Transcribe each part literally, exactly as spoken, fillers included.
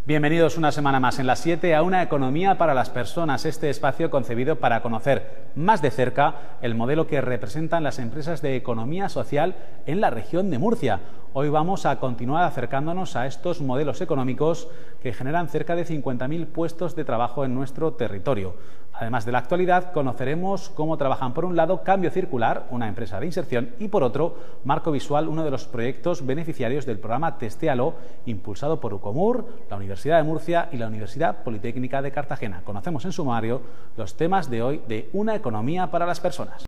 Bienvenidos una semana más en las siete a Una Economía para las Personas, este espacio concebido para conocer más de cerca el modelo que representan las empresas de economía social en la región de Murcia. Hoy vamos a continuar acercándonos a estos modelos económicos que generan cerca de cincuenta mil puestos de trabajo en nuestro territorio. Además de la actualidad, conoceremos cómo trabajan por un lado Cambio Circular, una empresa de inserción, y por otro Marco Visual, uno de los proyectos beneficiarios del programa Testéalo, impulsado por Ucomur, la Universidad de Murcia y la Universidad Politécnica de Cartagena. Conocemos en sumario los temas de hoy de Una Economía para las Personas.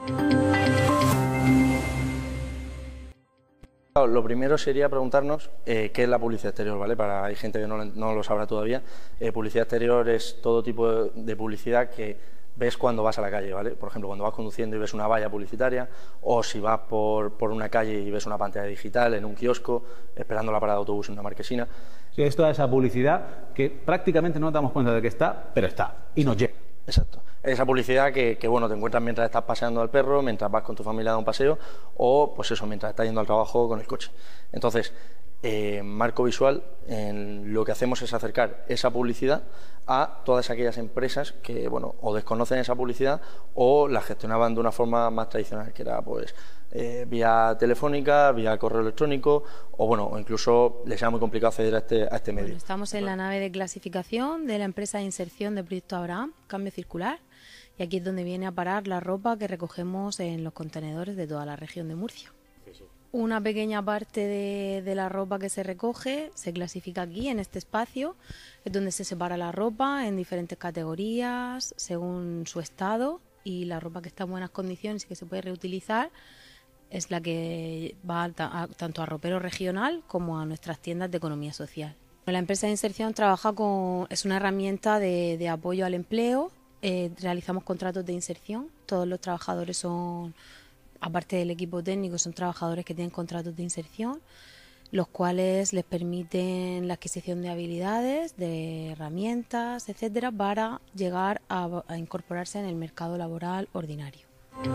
Lo primero sería preguntarnos eh, qué es la publicidad exterior, ¿vale? Para hay gente que no, no lo sabrá todavía. Eh, publicidad exterior es todo tipo de, de publicidad que ves cuando vas a la calle, ¿vale? Por ejemplo, cuando vas conduciendo y ves una valla publicitaria, o si vas por, por una calle y ves una pantalla digital en un kiosco, esperando la parada de autobús en una marquesina. Sí, es toda esa publicidad que prácticamente no nos damos cuenta de que está, pero está, y nos llega. Exacto. Esa publicidad que, que bueno, te encuentras mientras estás paseando al perro, mientras vas con tu familia a un paseo, o pues eso, mientras estás yendo al trabajo con el coche. Entonces, eh, Marco Visual, en lo que hacemos es acercar esa publicidad a todas aquellas empresas que, bueno, o desconocen esa publicidad o la gestionaban de una forma más tradicional, que era pues eh, vía telefónica, vía correo electrónico, o bueno, o incluso les era muy complicado acceder a este, a este medio. Bueno, estamos en la nave de clasificación de la empresa de inserción de Proyecto Abraham, Cambio Circular, y aquí es donde viene a parar la ropa que recogemos en los contenedores de toda la región de Murcia. Una pequeña parte de, de la ropa que se recoge se clasifica aquí, en este espacio, es donde se separa la ropa en diferentes categorías, según su estado, y la ropa que está en buenas condiciones y que se puede reutilizar es la que va a, a, tanto a ropero regional como a nuestras tiendas de economía social. La empresa de inserción trabaja con, es una herramienta de, de apoyo al empleo. Eh, realizamos contratos de inserción, todos los trabajadores son, aparte del equipo técnico, son trabajadores que tienen contratos de inserción, los cuales les permiten la adquisición de habilidades, de herramientas, etcétera, para llegar a, a incorporarse en el mercado laboral ordinario.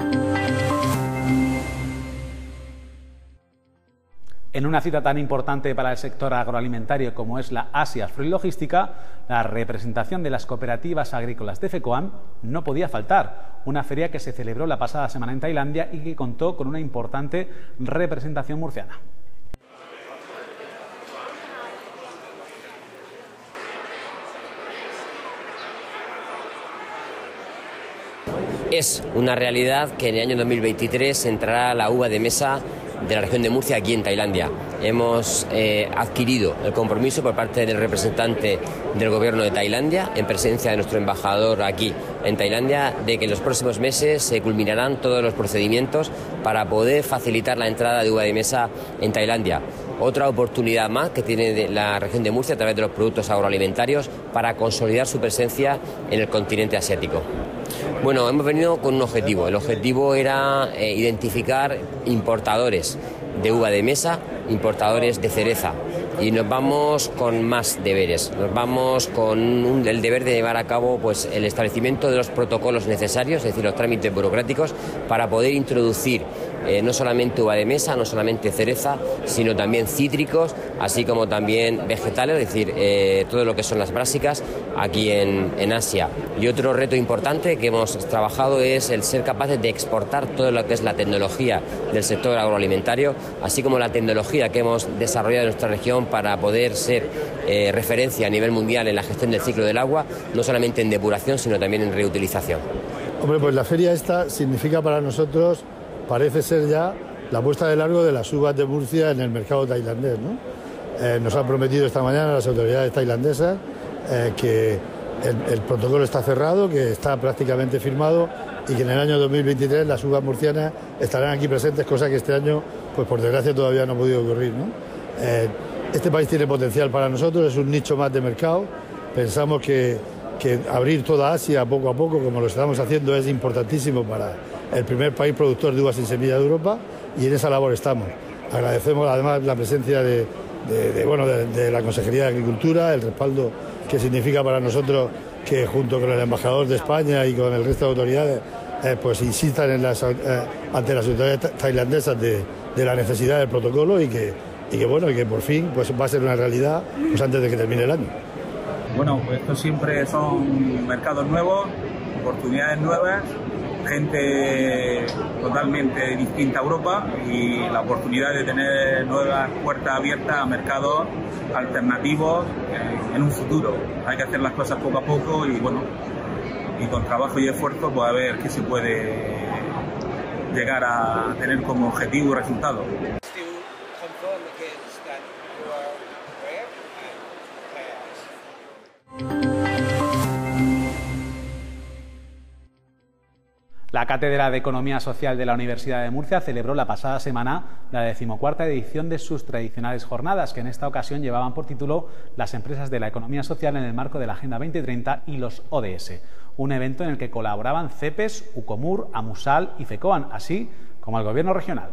En una cita tan importante para el sector agroalimentario como es la Asia Fruit Logística, la representación de las cooperativas agrícolas de FECOAM no podía faltar. Una feria que se celebró la pasada semana en Tailandia y que contó con una importante representación murciana. Es una realidad que en el año dos mil veintitrés entrará la uva de mesa de la región de Murcia aquí en Tailandia. Hemos eh, adquirido el compromiso por parte del representante del gobierno de Tailandia, en presencia de nuestro embajador aquí en Tailandia, de que en los próximos meses se culminarán todos los procedimientos para poder facilitar la entrada de uva de mesa en Tailandia. Otra oportunidad más que tiene la región de Murcia a través de los productos agroalimentarios para consolidar su presencia en el continente asiático. Bueno, hemos venido con un objetivo. El objetivo era eh, identificar importadores de uva de mesa, importadores de cereza. Y nos vamos con más deberes. Nos vamos con un, el deber de llevar a cabo pues, el establecimiento de los protocolos necesarios, es decir, los trámites burocráticos, para poder introducir eh, no solamente uva de mesa, no solamente cereza, sino también cítricos, así como también vegetales, es decir, eh, todo lo que son las brásicas aquí en, en Asia. Y otro reto importante que hemos trabajado es el ser capaces de exportar todo lo que es la tecnología del sector agroalimentario, así como la tecnología que hemos desarrollado en nuestra región para poder ser eh, referencia a nivel mundial en la gestión del ciclo del agua, no solamente en depuración, sino también en reutilización. Hombre, pues la feria esta significa para nosotros, parece ser ya, la puesta de largo de las uvas de Murcia en el mercado tailandés, ¿no? Eh, nos han prometido esta mañana las autoridades tailandesas eh, que el, el protocolo está cerrado, que está prácticamente firmado y que en el año dos mil veintitrés las uvas murcianas estarán aquí presentes, cosa que este año, pues por desgracia, todavía no ha podido ocurrir, ¿no? Eh, este país tiene potencial para nosotros, es un nicho más de mercado. Pensamos que, que abrir toda Asia poco a poco, como lo estamos haciendo, es importantísimo para el primer país productor de uvas sin semilla de Europa, y en esa labor estamos. Agradecemos además la presencia de, de, de, bueno, de, de la Consejería de Agricultura, el respaldo que significa para nosotros que junto con el embajador de España y con el resto de autoridades eh, pues insistan en las, eh, ante las autoridades tailandesas de, de la necesidad del protocolo y que, y que bueno, y que por fin pues va a ser una realidad pues antes de que termine el año. Bueno, pues esto siempre son mercados nuevos, oportunidades nuevas, gente totalmente distinta a Europa y la oportunidad de tener nuevas puertas abiertas a mercados alternativos en un futuro. Hay que hacer las cosas poco a poco y bueno, y con trabajo y esfuerzo pues a ver qué se puede llegar a tener como objetivo y resultado. La Cátedra de Economía Social de la Universidad de Murcia celebró la pasada semana la decimocuarta edición de sus tradicionales jornadas, que en esta ocasión llevaban por título Las empresas de la economía social en el marco de la Agenda veinte treinta y los O D S, un evento en el que colaboraban CEPES, UCOMUR, AMUSAL y FECOAN, así como el Gobierno regional.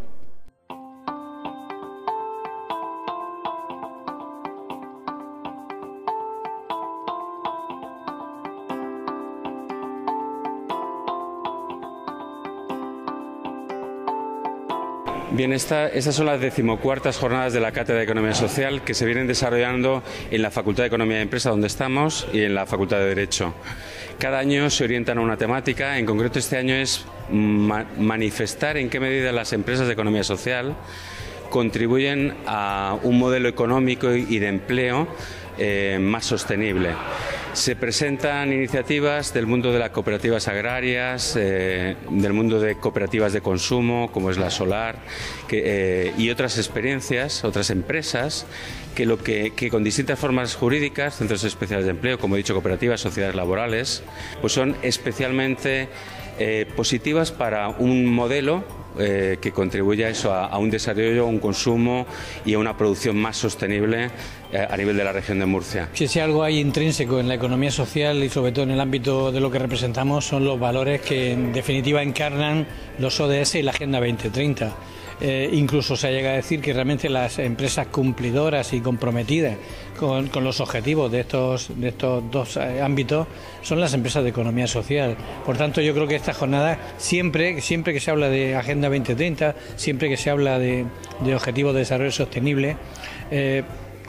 Bien, esta, estas son las decimocuartas jornadas de la Cátedra de Economía Social que se vienen desarrollando en la Facultad de Economía y Empresa, donde estamos, y en la Facultad de Derecho. Cada año se orientan a una temática, en concreto este año es ma manifestar en qué medida las empresas de economía social contribuyen a un modelo económico y de empleo eh, más sostenible. Se presentan iniciativas del mundo de las cooperativas agrarias, eh, del mundo de cooperativas de consumo, como es la Solar, que, eh, y otras experiencias, otras empresas, que, lo que, que con distintas formas jurídicas, centros especiales de empleo, como he dicho, cooperativas, sociedades laborales, pues son especialmente eh, positivas para un modelo eh, que contribuye a eso, a, a un desarrollo, a un consumo y a una producción más sostenible a nivel de la región de Murcia. Si, si algo hay intrínseco en la economía social y sobre todo en el ámbito de lo que representamos son los valores que en definitiva encarnan los O D S y la Agenda veinte treinta. Eh, incluso se llega a decir que realmente las empresas cumplidoras y comprometidas con, con los objetivos de estos, de estos dos eh, ámbitos son las empresas de economía social. Por tanto, yo creo que esta jornada, siempre, siempre que se habla de Agenda veinte treinta, siempre que se habla de, de objetivos de desarrollo sostenible, eh,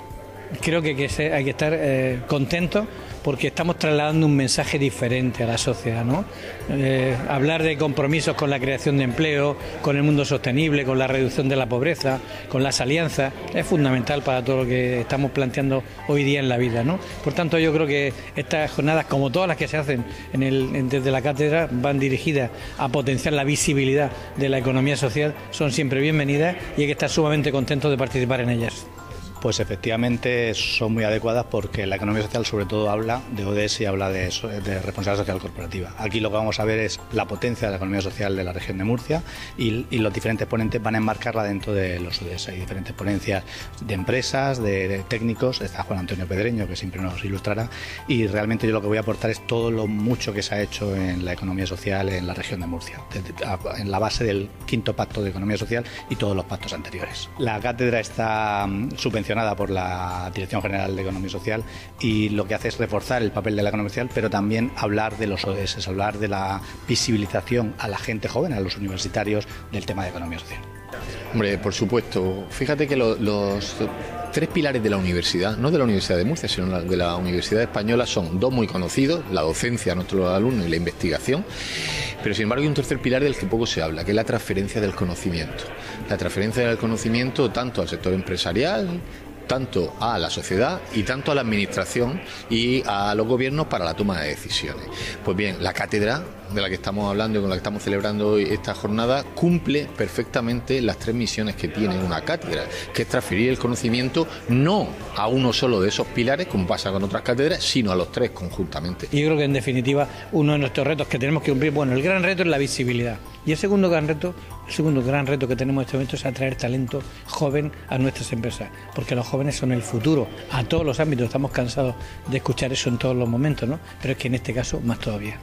creo que, que se, hay que estar eh, contentos porque estamos trasladando un mensaje diferente a la sociedad, ¿no? Eh, hablar de compromisos con la creación de empleo, con el mundo sostenible, con la reducción de la pobreza, con las alianzas, es fundamental para todo lo que estamos planteando hoy día en la vida, ¿no? Por tanto, yo creo que estas jornadas, como todas las que se hacen en el, en, desde la cátedra, van dirigidas a potenciar la visibilidad de la economía social, son siempre bienvenidas y hay que estar sumamente contentos de participar en ellas. Pues efectivamente son muy adecuadas porque la economía social sobre todo habla de O D S y habla de, de responsabilidad social corporativa. Aquí lo que vamos a ver es la potencia de la economía social de la región de Murcia y, y los diferentes ponentes van a enmarcarla dentro de los O D S. Hay diferentes ponencias de empresas, de, de técnicos, está Juan Antonio Pedreño que siempre nos ilustrará y realmente yo lo que voy a aportar es todo lo mucho que se ha hecho en la economía social en la región de Murcia, desde, a, en la base del quinto pacto de economía social y todos los pactos anteriores. La cátedra está um, subvencionada por la Dirección General de Economía Social y lo que hace es reforzar el papel de la economía social, pero también hablar de los O D S, hablar de la visibilización a la gente joven, a los universitarios, del tema de economía social. Hombre, por supuesto. Fíjate que lo, los tres pilares de la universidad, no de la Universidad de Murcia, sino de la Universidad Española, son dos muy conocidos, la docencia a nuestros alumnos y la investigación, pero sin embargo hay un tercer pilar del que poco se habla, que es la transferencia del conocimiento. La transferencia del conocimiento tanto al sector empresarial, tanto a la sociedad y tanto a la administración y a los gobiernos para la toma de decisiones. Pues bien, la cátedra de la que estamos hablando y con la que estamos celebrando hoy esta jornada cumple perfectamente las tres misiones que tiene una cátedra, que es transferir el conocimiento no a uno solo de esos pilares, como pasa con otras cátedras, sino a los tres conjuntamente. Y yo creo que en definitiva uno de nuestros retos que tenemos que cumplir, bueno, el gran reto es la visibilidad y el segundo gran reto, el segundo gran reto que tenemos en este momento es atraer talento joven a nuestras empresas, porque los jóvenes son el futuro a todos los ámbitos, estamos cansados de escuchar eso en todos los momentos, ¿no? Pero es que en este caso más todavía.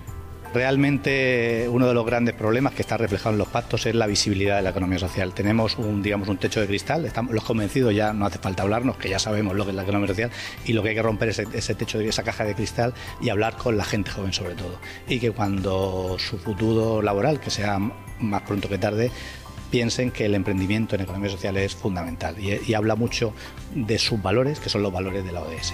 Realmente uno de los grandes problemas que está reflejado en los pactos es la visibilidad de la economía social. Tenemos un, digamos, un techo de cristal, estamos los convencidos, ya no hace falta hablarnos, que ya sabemos lo que es la economía social y lo que hay que romper es ese, ese techo, esa caja de cristal y hablar con la gente joven sobre todo. Y que cuando su futuro laboral, que sea más pronto que tarde, piensen que el emprendimiento en economía social es fundamental y, y habla mucho de sus valores, que son los valores de la O D S.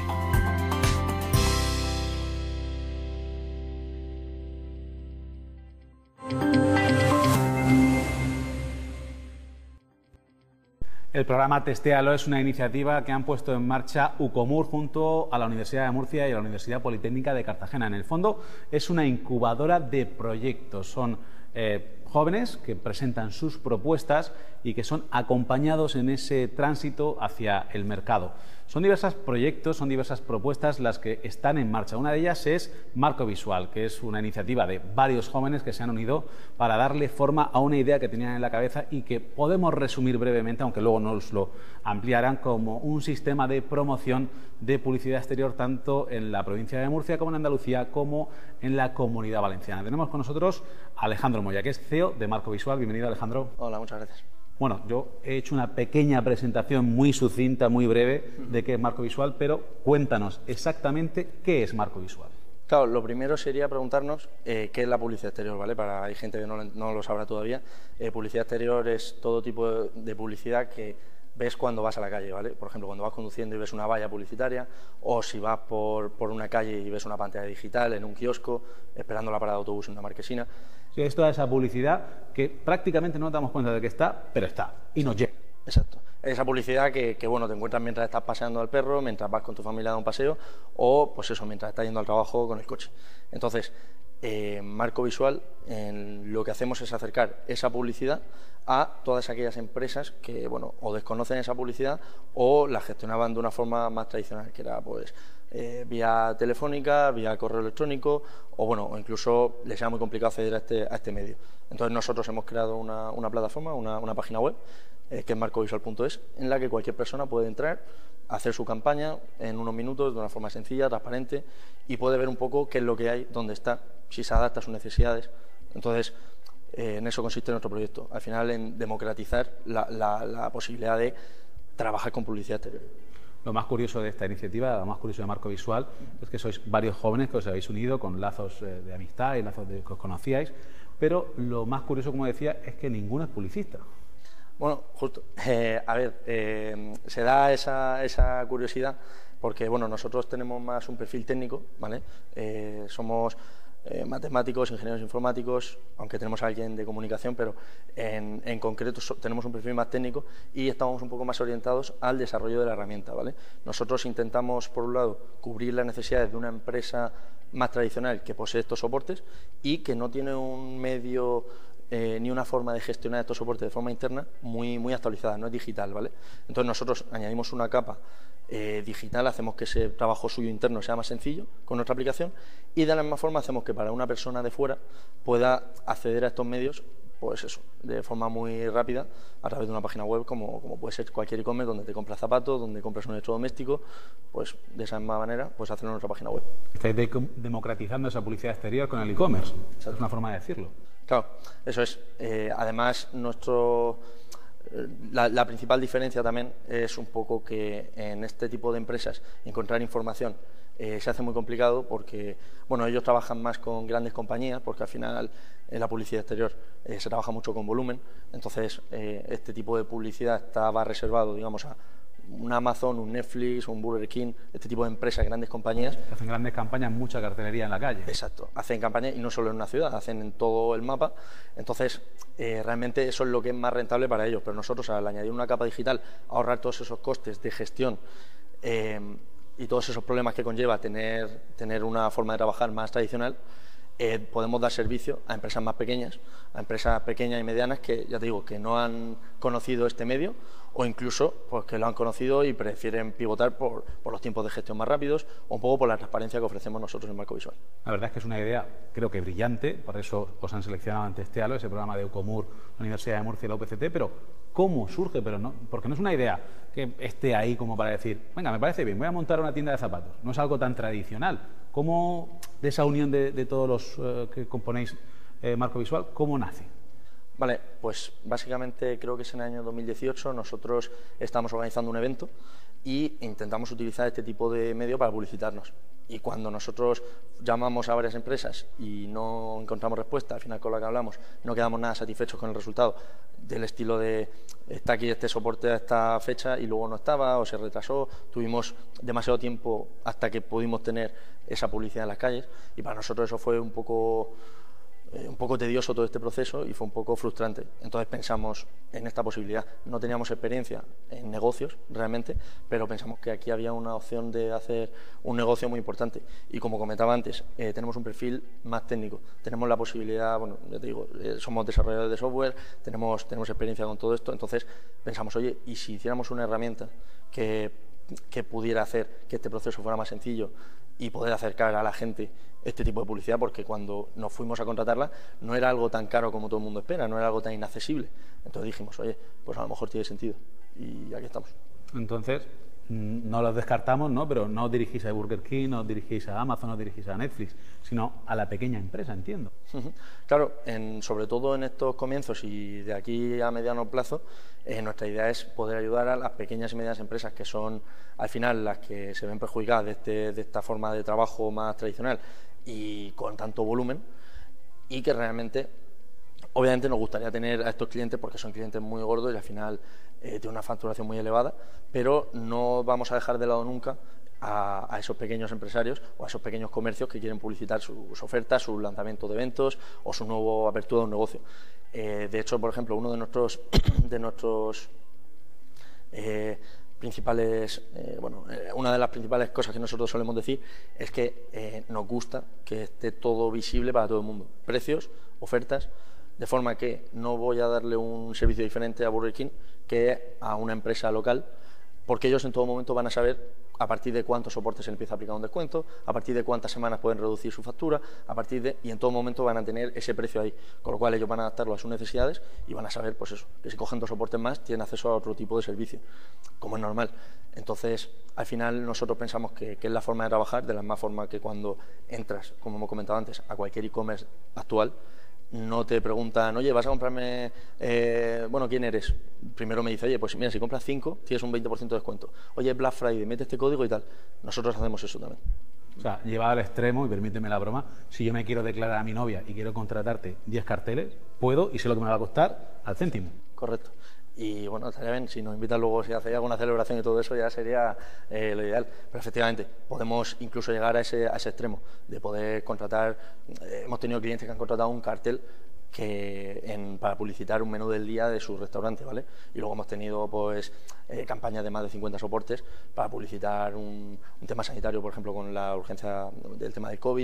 El programa Testéalo es una iniciativa que han puesto en marcha UCOMUR junto a la Universidad de Murcia y a la Universidad Politécnica de Cartagena. En el fondo es una incubadora de proyectos. Son eh, jóvenes que presentan sus propuestas y que son acompañados en ese tránsito hacia el mercado. Son diversos proyectos, son diversas propuestas las que están en marcha. Una de ellas es Marco Visual, que es una iniciativa de varios jóvenes que se han unido para darle forma a una idea que tenían en la cabeza y que podemos resumir brevemente, aunque luego nos lo ampliarán, como un sistema de promoción de publicidad exterior tanto en la provincia de Murcia como en Andalucía como en la Comunidad Valenciana. Tenemos con nosotros a Alejandro Moya, que es C E O de Marco Visual. Bienvenido, Alejandro. Hola, muchas gracias. Bueno, yo he hecho una pequeña presentación muy sucinta, muy breve de qué es Marco Visual, pero cuéntanos exactamente qué es Marco Visual. Claro, lo primero sería preguntarnos eh, qué es la publicidad exterior, ¿vale? Para hay gente que no, no lo sabrá todavía. Eh, publicidad exterior es todo tipo de, de publicidad que ves cuando vas a la calle, ¿vale? Por ejemplo, cuando vas conduciendo y ves una valla publicitaria, o si vas por, por una calle y ves una pantalla digital en un kiosco, esperando la parada de autobús en una marquesina. Sí, es toda esa publicidad que prácticamente no nos damos cuenta de que está, pero está, y nos llega. Exacto. Esa publicidad que, que, bueno, te encuentras mientras estás paseando al perro, mientras vas con tu familia a un paseo, o, pues eso, mientras estás yendo al trabajo con el coche. Entonces, eh, Marco Visual, en lo que hacemos es acercar esa publicidad a todas aquellas empresas que, bueno, o desconocen esa publicidad o la gestionaban de una forma más tradicional, que era, pues, eh, vía telefónica, vía correo electrónico, o, bueno, o incluso les era muy complicado acceder a este, a este medio. Entonces, nosotros hemos creado una, una plataforma, una, una página web, eh, que es marcovisual punto es, en la que cualquier persona puede entrar, hacer su campaña en unos minutos de una forma sencilla, transparente, y puede ver un poco qué es lo que hay, dónde está, si se adapta a sus necesidades. Entonces, eh, en eso consiste nuestro proyecto, al final en democratizar la, la, la posibilidad de trabajar con publicidad exterior. Lo más curioso de esta iniciativa, lo más curioso de Marco Visual, es que sois varios jóvenes que os habéis unido con lazos eh, de amistad y lazos de que os conocíais, pero lo más curioso, como decía, es que ninguno es publicista. Bueno, justo, eh, a ver, eh, se da esa, esa curiosidad porque, bueno, nosotros tenemos más un perfil técnico, ¿vale? Eh, somos eh, matemáticos, ingenieros informáticos, aunque tenemos a alguien de comunicación, pero en, en concreto so, tenemos un perfil más técnico y estamos un poco más orientados al desarrollo de la herramienta, ¿vale? Nosotros intentamos, por un lado, cubrir las necesidades de una empresa más tradicional que posee estos soportes y que no tiene un medio Eh, ni una forma de gestionar estos soportes de forma interna muy, muy actualizada, no es digital, ¿vale? Entonces nosotros añadimos una capa eh, digital, hacemos que ese trabajo suyo interno sea más sencillo con nuestra aplicación y de la misma forma hacemos que para una persona de fuera pueda acceder a estos medios, pues eso, de forma muy rápida a través de una página web como, como puede ser cualquier e-commerce donde te compras zapatos, donde compras un electrodoméstico, pues de esa misma manera puedes hacerlo en nuestra página web. Estáis de democratizando esa publicidad exterior con el e-commerce, es una forma de decirlo. Claro, eso es. Eh, además, nuestro, la, la principal diferencia también es un poco que en este tipo de empresas encontrar información eh, se hace muy complicado porque, bueno, ellos trabajan más con grandes compañías porque al final en la publicidad exterior eh, se trabaja mucho con volumen, entonces eh, este tipo de publicidad estaba reservado, digamos, a un Amazon, un Netflix, un Burger King, este tipo de empresas, grandes compañías. Hacen grandes campañas, mucha cartelería en la calle. Exacto, hacen campañas y no solo en una ciudad, hacen en todo el mapa. Entonces, eh, realmente eso es lo que es más rentable para ellos. Pero nosotros, al añadir una capa digital, ahorrar todos esos costes de gestión eh, y todos esos problemas que conlleva tener, tener una forma de trabajar más tradicional, eh, podemos dar servicio a empresas más pequeñas, a empresas pequeñas y medianas que, ya te digo, que no han conocido este medio o incluso pues, que lo han conocido y prefieren pivotar por, por los tiempos de gestión más rápidos o un poco por la transparencia que ofrecemos nosotros en Marco Visual. La verdad es que es una idea, creo que brillante, por eso os han seleccionado ante Testéalo, ese programa de UCOMUR, la Universidad de Murcia y la U P C T, pero ¿cómo surge? Pero no, porque no es una idea que esté ahí como para decir, venga, me parece bien, voy a montar una tienda de zapatos. No es algo tan tradicional. ¿Cómo, de esa unión de, de todos los uh, que componéis eh, Marco Visual, cómo nace? Vale, pues básicamente creo que es en el año dos mil dieciocho nosotros estamos organizando un evento y intentamos utilizar este tipo de medio para publicitarnos. Y cuando nosotros llamamos a varias empresas y no encontramos respuesta, al final con la que hablamos, no quedamos nada satisfechos con el resultado, del estilo de está aquí este soporte a esta fecha y luego no estaba o se retrasó, tuvimos demasiado tiempo hasta que pudimos tener esa publicidad en las calles y para nosotros eso fue un poco... un poco tedioso todo este proceso y fue un poco frustrante. Entonces pensamos en esta posibilidad. No teníamos experiencia en negocios realmente, pero pensamos que aquí había una opción de hacer un negocio muy importante. Y como comentaba antes, eh, tenemos un perfil más técnico. Tenemos la posibilidad, bueno, ya te digo, eh, somos desarrolladores de software, tenemos, tenemos experiencia con todo esto. Entonces pensamos, oye, ¿y si hiciéramos una herramienta que, que pudiera hacer que este proceso fuera más sencillo y poder acercar a la gente este tipo de publicidad? Porque cuando nos fuimos a contratarla no era algo tan caro como todo el mundo espera, no era algo tan inaccesible. Entonces dijimos, oye, pues a lo mejor tiene sentido y aquí estamos. Entonces, no los descartamos, ¿no? Pero no os dirigís a Burger King, no os dirigís a Amazon, no os dirigís a Netflix, sino a la pequeña empresa, entiendo. Claro, en, sobre todo en estos comienzos y de aquí a mediano plazo, eh, nuestra idea es poder ayudar a las pequeñas y medianas empresas que son al final las que se ven perjudicadas de, este, de esta forma de trabajo más tradicional y con tanto volumen, y que realmente obviamente nos gustaría tener a estos clientes porque son clientes muy gordos y al final eh, tienen una facturación muy elevada, pero no vamos a dejar de lado nunca a, a esos pequeños empresarios o a esos pequeños comercios que quieren publicitar sus ofertas, su lanzamiento de eventos o su nueva apertura de un negocio. Eh, de hecho, por ejemplo, uno de nuestros de nuestros eh, principales, eh, bueno, eh, una de las principales cosas que nosotros solemos decir es que eh, nos gusta que esté todo visible para todo el mundo. Precios, ofertas, de forma que no voy a darle un servicio diferente a Burger King que a una empresa local, porque ellos en todo momento van a saber a partir de cuántos soportes se les empieza a aplicar un descuento, a partir de cuántas semanas pueden reducir su factura, a partir de, y en todo momento van a tener ese precio ahí, con lo cual ellos van a adaptarlo a sus necesidades y van a saber, pues eso, que si cogen dos soportes más tienen acceso a otro tipo de servicio, como es normal. Entonces, al final nosotros pensamos que, que es la forma de trabajar, de la misma forma que cuando entras, como hemos comentado antes, a cualquier e-commerce actual, no te preguntan, oye, vas a comprarme, eh, bueno, ¿quién eres? Primero me dice, oye, pues mira, si compras cinco, tienes un veinte por ciento de descuento. Oye, Black Friday, mete este código y tal. Nosotros hacemos eso también. O sea, llevado al extremo, y permíteme la broma, si yo me quiero declarar a mi novia y quiero contratarte diez carteles, puedo y sé lo que me va a costar al céntimo. Correcto. Y bueno, estaría bien, si nos invitan luego, si hace alguna celebración y todo eso, ya sería eh, lo ideal. Pero efectivamente, podemos incluso llegar a ese, a ese extremo de poder contratar. Eh, hemos tenido clientes que han contratado un cartel que en, para publicitar un menú del día de su restaurante, ¿vale? Y luego hemos tenido pues eh, campañas de más de cincuenta soportes para publicitar un, un tema sanitario, por ejemplo, con la urgencia del tema del COVID.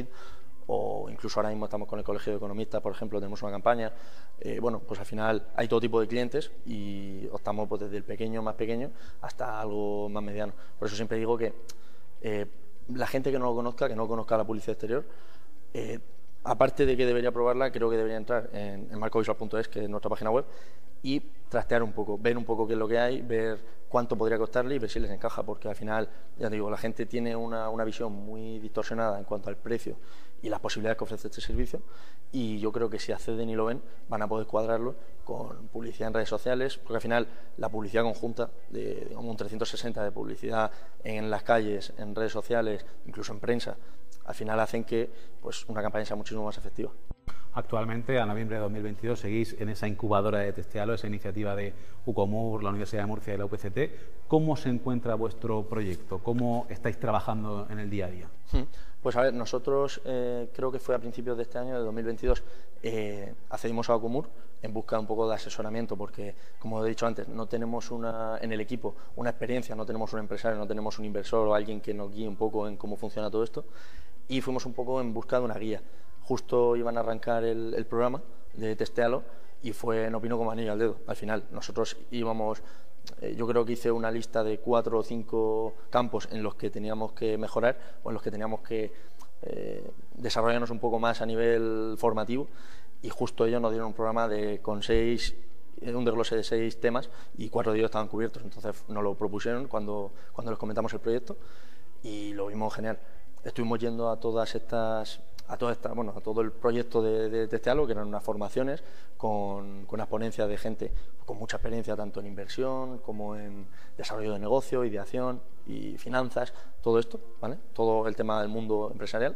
O incluso ahora mismo estamos con el Colegio de Economistas, por ejemplo, tenemos una campaña. Eh, bueno, pues al final hay todo tipo de clientes y optamos pues, desde el pequeño, más pequeño, hasta algo más mediano. Por eso siempre digo que eh, la gente que no lo conozca, que no conozca la publicidad exterior, eh, aparte de que debería probarla, creo que debería entrar en, en marcovisual punto es, que es nuestra página web, y trastear un poco, ver un poco qué es lo que hay, ver cuánto podría costarle y ver si les encaja, porque al final, ya te digo, la gente tiene una, una visión muy distorsionada en cuanto al precio y las posibilidades que ofrece este servicio, y yo creo que si acceden y lo ven, van a poder cuadrarlo con publicidad en redes sociales, porque al final la publicidad conjunta, de digamos, un trescientos sesenta de publicidad en las calles, en redes sociales, incluso en prensa, al final hacen que pues, una campaña sea muchísimo más efectiva. Actualmente, a noviembre de dos mil veintidós, seguís en esa incubadora de Testealo, esa iniciativa de UCOMUR, la Universidad de Murcia y la U P C T. ¿Cómo se encuentra vuestro proyecto? ¿Cómo estáis trabajando en el día a día? Pues a ver, nosotros eh, creo que fue a principios de este año, de dos mil veintidós, eh, accedimos a UCOMUR en busca un poco de asesoramiento, porque, como he dicho antes, no tenemos una, en el equipo una experiencia, no tenemos un empresario, no tenemos un inversor o alguien que nos guíe un poco en cómo funciona todo esto, y fuimos un poco en busca de una guía. Justo iban a arrancar el, el programa de Testealo y fue, nos vino como anillo al dedo. Al final, nosotros íbamos, eh, yo creo que hice una lista de cuatro o cinco campos en los que teníamos que mejorar o en los que teníamos que eh, desarrollarnos un poco más a nivel formativo, y justo ellos nos dieron un programa de con seis, un desglose de seis temas, y cuatro de ellos estaban cubiertos. Entonces nos lo propusieron cuando, cuando les comentamos el proyecto y lo vimos genial. Estuvimos yendo a todas estas a toda esta, bueno, a todo el proyecto de, de Testealo, que eran unas formaciones con, con unas ponencias de gente con mucha experiencia tanto en inversión como en desarrollo de negocio, ideación, y finanzas, todo esto, ¿vale? Todo el tema del mundo empresarial.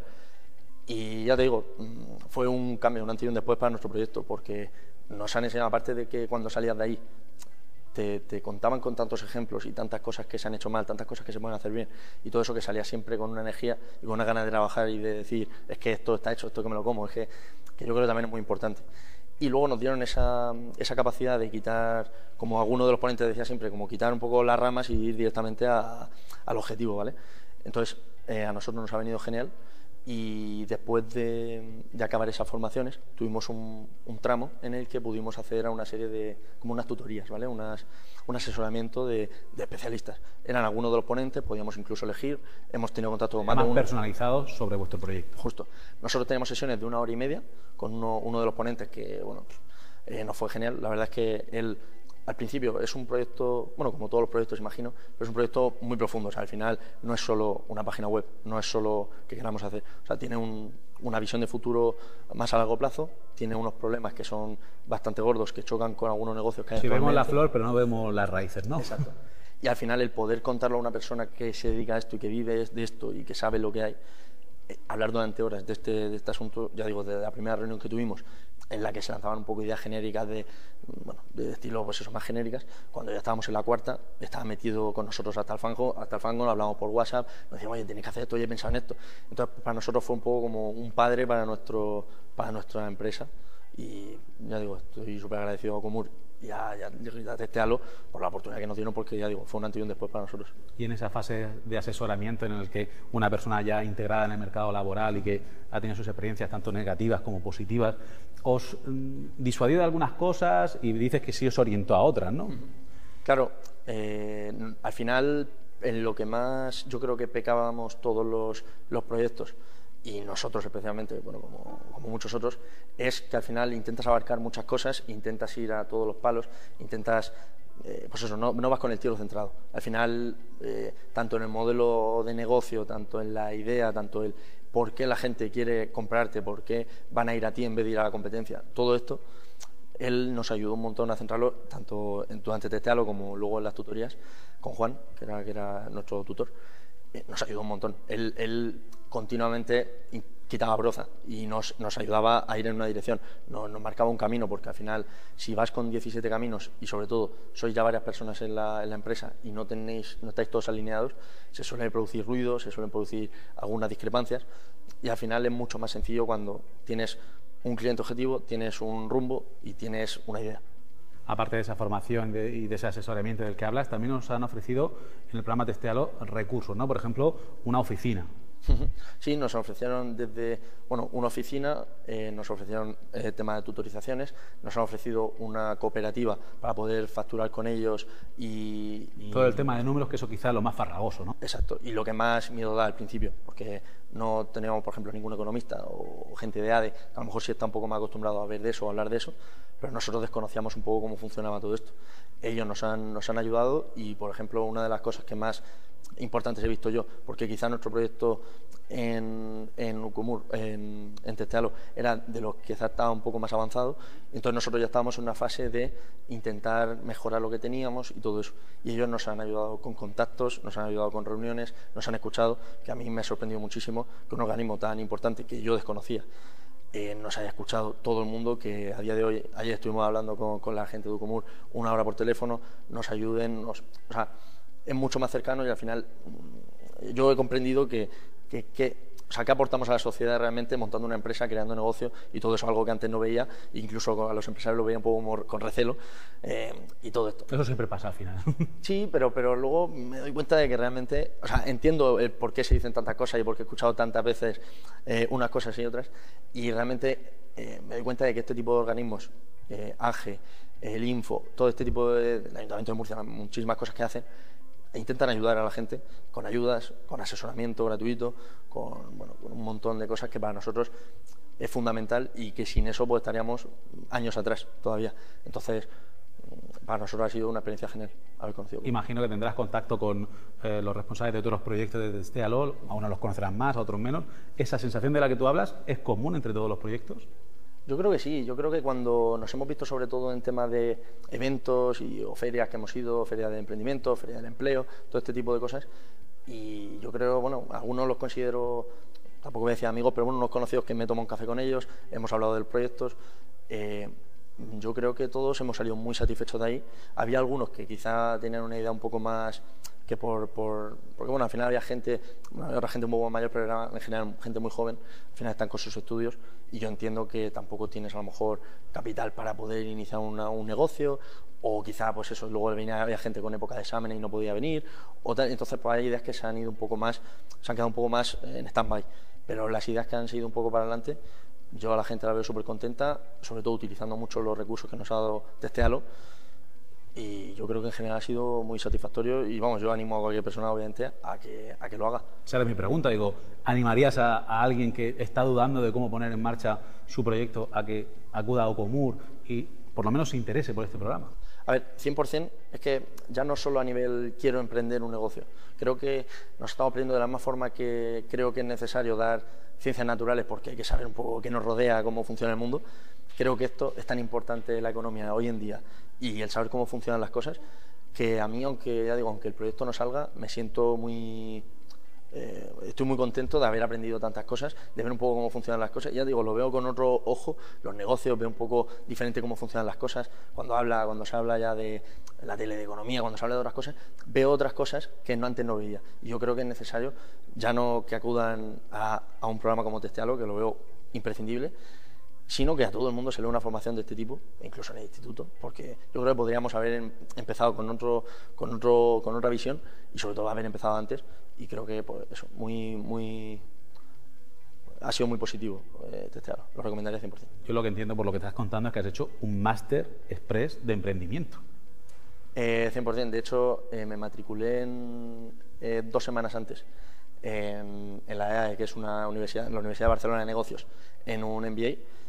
Y ya te digo, fue un cambio, un antes y un después para nuestro proyecto, porque nos han enseñado, aparte de que cuando salías de ahí te, te contaban con tantos ejemplos y tantas cosas que se han hecho mal, tantas cosas que se pueden hacer bien, y todo eso, que salía siempre con una energía y con una ganas de trabajar y de decir, es que esto está hecho, esto que me lo como, es que, que yo creo que también es muy importante. Y luego nos dieron esa, esa capacidad de quitar, como alguno de los ponentes decía siempre, como quitar un poco las ramas y ir directamente a, al objetivo, ¿vale? Entonces, eh, a nosotros nos ha venido genial. Y después de, de acabar esas formaciones tuvimos un, un tramo en el que pudimos acceder a una serie de, como unas tutorías, ¿vale? Unas, un asesoramiento de, de especialistas. Eran algunos de los ponentes, podíamos incluso elegir, hemos tenido contacto con más de uno. Personalizados sobre vuestro proyecto. Justo. Nosotros teníamos sesiones de una hora y media con uno, uno de los ponentes que, bueno, eh, nos fue genial. La verdad es que él, al principio, es un proyecto, bueno, como todos los proyectos, imagino, pero es un proyecto muy profundo. O sea, al final no es solo una página web, no es solo que queramos hacer. O sea, tiene un, una visión de futuro más a largo plazo, tiene unos problemas que son bastante gordos, que chocan con algunos negocios que hay. Sí, vemos la flor, pero no vemos las raíces, ¿no? Exacto. Y al final el poder contarlo a una persona que se dedica a esto y que vive de esto y que sabe lo que hay, eh, hablar durante horas de este, de este asunto, ya digo, desde la primera reunión que tuvimos, en la que se lanzaban un poco ideas genéricas de, bueno, de estilo, pues eso, más genéricas. Cuando ya estábamos en la cuarta, estaba metido con nosotros hasta el fango, hasta el fango, nos hablamos por WhatsApp, nos decíamos, oye, tenéis que hacer esto, oye, he pensado en esto. Entonces, para nosotros fue un poco como un padre para, nuestro, para nuestra empresa, y ya digo, estoy súper agradecido a Comur y a, y a Testealo por la oportunidad que nos dieron, porque ya digo, fue un antes y un después para nosotros. Y en esa fase de asesoramiento en el que una persona ya integrada en el mercado laboral y que ha tenido sus experiencias tanto negativas como positivas, os mmm, disuadió de algunas cosas y dices que sí os orientó a otras, ¿no? Claro, eh, al final en lo que más yo creo que pecábamos todos los, los proyectos, y nosotros especialmente, bueno, como, como muchos otros, es que al final intentas abarcar muchas cosas, intentas ir a todos los palos, intentas, eh, pues eso, no, no vas con el tiro centrado. Al final, eh, tanto en el modelo de negocio, tanto en la idea, tanto el por qué la gente quiere comprarte, por qué van a ir a ti en vez de ir a la competencia, todo esto, él nos ayudó un montón a centrarlo, tanto en, durante Testealo como luego en las tutorías, con Juan, que era, que era nuestro tutor. Nos ayudó un montón. Él, él continuamente quitaba broza y nos, nos ayudaba a ir en una dirección, nos, nos marcaba un camino, porque al final, si vas con diecisiete caminos y sobre todo sois ya varias personas en la, en la empresa y no tenéis, no estáis todos alineados, se suelen producir ruidos, se suelen producir algunas discrepancias, y al final es mucho más sencillo cuando tienes un cliente objetivo, tienes un rumbo y tienes una idea. Aparte de esa formación de, y de ese asesoramiento del que hablas, también nos han ofrecido en el programa Testealo recursos, ¿no? Por ejemplo, una oficina. Sí, nos ofrecieron desde, bueno, una oficina, eh, nos ofrecieron eh, tema de tutorizaciones, nos han ofrecido una cooperativa para poder facturar con ellos y, y... Todo el tema de números, que eso quizá es lo más farragoso, ¿no? Exacto, y lo que más miedo da al principio, porque no teníamos, por ejemplo, ningún economista o gente de A D E, que a lo mejor sí está un poco más acostumbrado a ver de eso o a hablar de eso, pero nosotros desconocíamos un poco cómo funcionaba todo esto. Ellos nos han, nos han ayudado y, por ejemplo, una de las cosas que más importantes he visto yo, porque quizá nuestro proyecto en, en Ucumur, en, en Testealo, era de los que quizá estaba un poco más avanzado, entonces nosotros ya estábamos en una fase de intentar mejorar lo que teníamos y todo eso, y ellos nos han ayudado con contactos, nos han ayudado con reuniones, nos han escuchado, que a mí me ha sorprendido muchísimo que un organismo tan importante que yo desconocía Eh, nos haya escuchado todo el mundo, que a día de hoy, ayer estuvimos hablando con, con la gente de Ucumur una hora por teléfono, nos ayuden, nos, o sea, es mucho más cercano, y al final yo he comprendido que, que, que, o sea, que aportamos a la sociedad realmente montando una empresa, creando negocio, y todo eso es algo que antes no veía, incluso a los empresarios lo veía un poco como con recelo, eh, y todo esto. Eso siempre pasa al final. Sí, pero, pero luego me doy cuenta de que realmente, o sea, entiendo el por qué se dicen tantas cosas y por qué he escuchado tantas veces eh, unas cosas y otras, y realmente eh, me doy cuenta de que este tipo de organismos, eh, A G E, el Info, todo este tipo de, del Ayuntamiento de Murcia, muchísimas cosas que hacen, e intentan ayudar a la gente con ayudas, con asesoramiento gratuito, con, bueno, con un montón de cosas que para nosotros es fundamental, y que sin eso pues estaríamos años atrás todavía. Entonces, para nosotros ha sido una experiencia genial haber conocido. Imagino que tendrás contacto con eh, los responsables de todos los proyectos de Testealo, a unos los conocerán más, a otros menos. ¿Esa sensación de la que tú hablas es común entre todos los proyectos? Yo creo que sí, yo creo que cuando nos hemos visto sobre todo en temas de eventos y, o ferias que hemos ido, ferias de emprendimiento, ferias del empleo, todo este tipo de cosas, y yo creo, bueno, algunos los considero, tampoco voy a decir amigos, pero bueno, unos conocidos que me tomo un café con ellos, hemos hablado de proyectos, eh, yo creo que todos hemos salido muy satisfechos de ahí. Había algunos que quizá tenían una idea un poco más que por, por porque bueno, al final había gente, bueno, había gente un poco mayor, pero era en general gente muy joven, al final están con sus estudios y yo entiendo que tampoco tienes a lo mejor capital para poder iniciar una, un negocio, o quizá pues eso, luego venía, había gente con época de exámenes y no podía venir, o tal, entonces pues hay ideas que se han ido un poco más, se han quedado un poco más en stand-by, pero las ideas que han sido un poco para adelante, yo a la gente la veo súper contenta, sobre todo utilizando mucho los recursos que nos ha dado Testealo, y yo creo que en general ha sido muy satisfactorio y vamos, yo animo a cualquier persona obviamente a que, a que lo haga. Esa era mi pregunta, digo, ¿animarías a, a alguien que está dudando de cómo poner en marcha su proyecto a que acuda a Ocomur y por lo menos se interese por este programa? A ver, cien por cien es que ya no solo a nivel quiero emprender un negocio, creo que nos estamos aprendiendo de la misma forma que creo que es necesario dar ciencias naturales porque hay que saber un poco qué nos rodea, cómo funciona el mundo. Creo que esto es tan importante en la economía hoy en día y el saber cómo funcionan las cosas, que a mí, aunque ya digo, aunque el proyecto no salga, me siento muy... Eh, estoy muy contento de haber aprendido tantas cosas, de ver un poco cómo funcionan las cosas. Ya digo, lo veo con otro ojo, los negocios, veo un poco diferente cómo funcionan las cosas. Cuando habla, cuando se habla ya de la tele de economía, cuando se habla de otras cosas, veo otras cosas que no antes no veía. Y yo creo que es necesario, ya no que acudan a, a un programa como Testealo, que lo veo imprescindible, sino que a todo el mundo se le dé una formación de este tipo, incluso en el instituto, porque yo creo que podríamos haber em, empezado con otro, con otro, con otra visión y sobre todo haber empezado antes, y creo que pues, eso, muy, muy, ha sido muy positivo eh, Testealo, lo recomendaría cien por cien. Yo lo que entiendo por lo que estás contando es que has hecho un máster express de emprendimiento. Eh, cien por cien, de hecho eh, me matriculé en, eh, dos semanas antes en, en la E A E, que es una universidad, la Universidad de Barcelona de Negocios, en un M B A.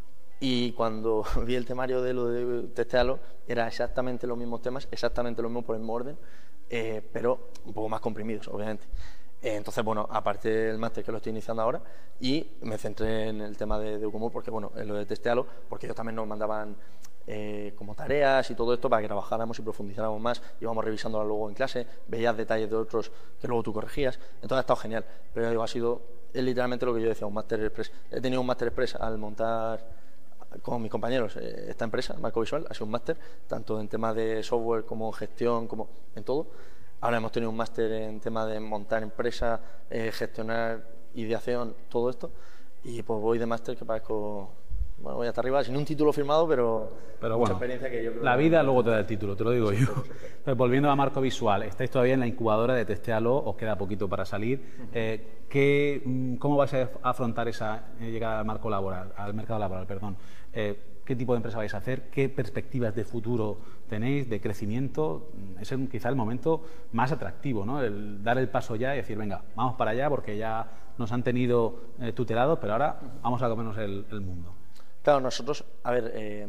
Y cuando vi el temario de lo de Testealo, era exactamente los mismos temas, exactamente lo mismo por el mismo orden, eh, pero un poco más comprimidos, obviamente. Eh, entonces, bueno, aparte del máster que lo estoy iniciando ahora, y me centré en el tema de, de Ocomur, porque bueno, en lo de Testealo, porque ellos también nos mandaban eh, como tareas y todo esto para que trabajáramos y profundizáramos más, íbamos revisándola luego en clase, veías detalles de otros que luego tú corregías, entonces ha estado genial. Pero ya digo, ha sido es literalmente lo que yo decía, un máster express. He tenido un máster express al montar con mis compañeros esta empresa, Marco Visual, ha sido un máster tanto en temas de software como en gestión, como en todo. Ahora hemos tenido un máster en temas de montar empresas, eh, gestionar ideación, todo esto, y pues voy de máster que parezco, bueno, voy hasta arriba sin un título firmado, pero, pero mucha bueno, experiencia que yo creo la que vida que... luego te da el título, te lo digo yo. Pero volviendo a Marco Visual, estáis todavía en la incubadora de Testealo, os queda poquito para salir. Eh, ¿qué, ¿Cómo vais a afrontar esa llegada al marco laboral, al mercado laboral, perdón? Eh, ¿Qué tipo de empresa vais a hacer? ¿Qué perspectivas de futuro tenéis, de crecimiento? Es el, quizá el momento más atractivo, ¿no? El dar el paso ya y decir, venga, vamos para allá porque ya nos han tenido eh, tutelados, pero ahora vamos a comernos el, el mundo. Claro, nosotros, a ver, eh,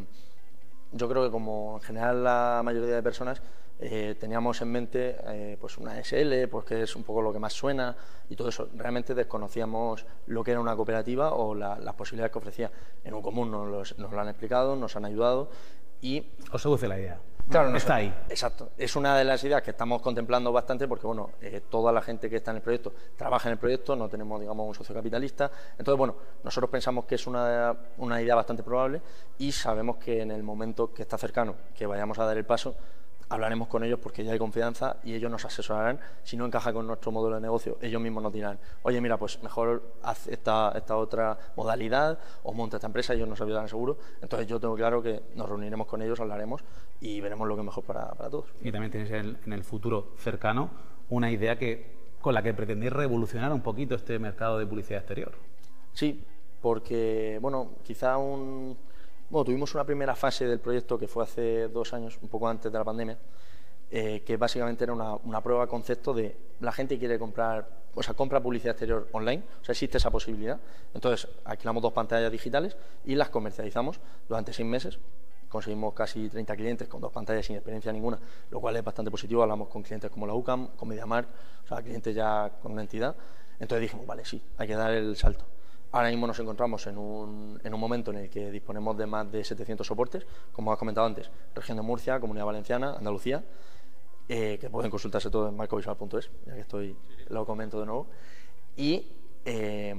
yo creo que como en general la mayoría de personas eh, teníamos en mente eh, pues una S L, pues que es un poco lo que más suena y todo eso. Realmente desconocíamos lo que era una cooperativa o la, las posibilidades que ofrecía. En Ocomur nos, los, nos lo han explicado, nos han ayudado y... Os seduce la idea. Claro, no está ahí. Exacto. Es una de las ideas que estamos contemplando bastante porque, bueno, eh, toda la gente que está en el proyecto trabaja en el proyecto, no tenemos, digamos, un socio capitalista. Entonces, bueno, nosotros pensamos que es una, una idea bastante probable y sabemos que en el momento que está cercano, que vayamos a dar el paso, hablaremos con ellos porque ya hay confianza y ellos nos asesorarán. Si no encaja con nuestro modelo de negocio, ellos mismos nos dirán, oye, mira, pues mejor haz esta, esta otra modalidad o monta esta empresa, ellos nos ayudarán seguro. Entonces yo tengo claro que nos reuniremos con ellos, hablaremos y veremos lo que es mejor para, para todos. Y también tenéis en, en el futuro cercano una idea que con la que pretendéis revolucionar un poquito este mercado de publicidad exterior. Sí, porque, bueno, quizá un... Bueno, tuvimos una primera fase del proyecto que fue hace dos años, un poco antes de la pandemia, eh, que básicamente era una, una prueba concepto de la gente quiere comprar, o sea, compra publicidad exterior online, o sea, existe esa posibilidad. Entonces, alquilamos dos pantallas digitales y las comercializamos durante seis meses. Conseguimos casi treinta clientes con dos pantallas sin experiencia ninguna, lo cual es bastante positivo. Hablamos con clientes como la U C A M, con MediaMarkt, o sea, clientes ya con una entidad. Entonces dijimos, vale, sí, hay que dar el salto. Ahora mismo nos encontramos en un, en un momento en el que disponemos de más de setecientos soportes, como has comentado antes, Región de Murcia, Comunidad Valenciana, Andalucía, eh, que pueden consultarse todo en marcovisual punto es, ya que estoy, lo comento de nuevo. Y eh,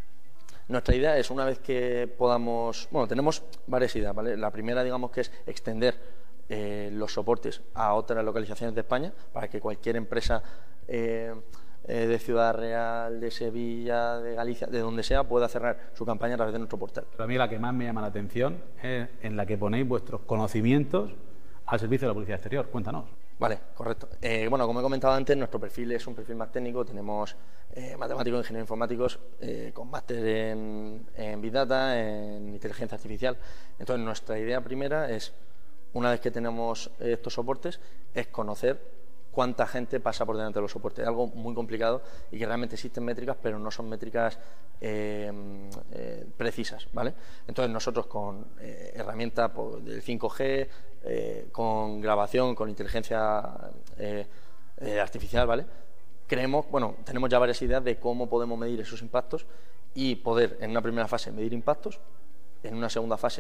nuestra idea es, una vez que podamos, bueno, tenemos varias ideas, ¿vale? La primera, digamos, que es extender eh, los soportes a otras localizaciones de España, para que cualquier empresa eh, de Ciudad Real, de Sevilla, de Galicia, de donde sea, pueda cerrar su campaña a través de nuestro portal. Pero a mí la que más me llama la atención es en la que ponéis vuestros conocimientos al servicio de la Policía Exterior. Cuéntanos. Vale, correcto. Eh, bueno, como he comentado antes, nuestro perfil es un perfil más técnico. Tenemos eh, matemáticos, ingenieros informáticos eh, con máster en, en Big Data, en inteligencia artificial. Entonces, nuestra idea primera es, una vez que tenemos estos soportes, es conocer cuánta gente pasa por delante de los soportes. Es algo muy complicado y que realmente existen métricas, pero no son métricas eh, eh, precisas, ¿vale? Entonces nosotros con eh, herramientas pues, del cinco G, eh, con grabación, con inteligencia eh, eh, artificial, ¿vale? Creemos, bueno, tenemos ya varias ideas de cómo podemos medir esos impactos y poder en una primera fase medir impactos, en una segunda fase